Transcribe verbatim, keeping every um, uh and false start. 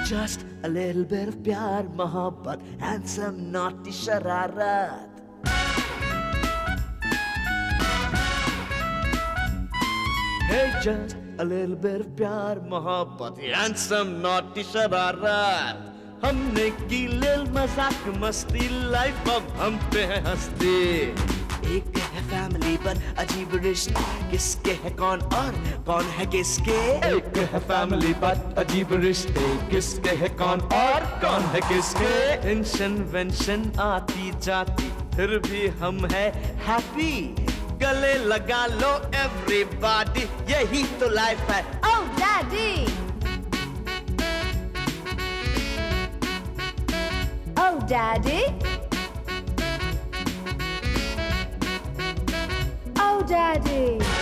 Just a little bit of प्यार मोहब्बत and some naughty शरारत. Hey, just a little bit of प्यार मोहब्बत and some naughty शरारत. हमने की लेल मजाक मस्ती, लाइफ अब हम पे है हंसती. एक है फैमिली पर अजीब रिश्ते, किसके है कौन और कौन है किसके. एक है फैमिली पर अजीब रिश्ते, किसके है कौन और कौन है किसके. टेंशन वेंशन आती जाती फिर भी हम है हैप्पी. गले लगा लो एवरीबॉडी, यही तो लाइफ है. Oh daddy, oh daddy, oh daddy.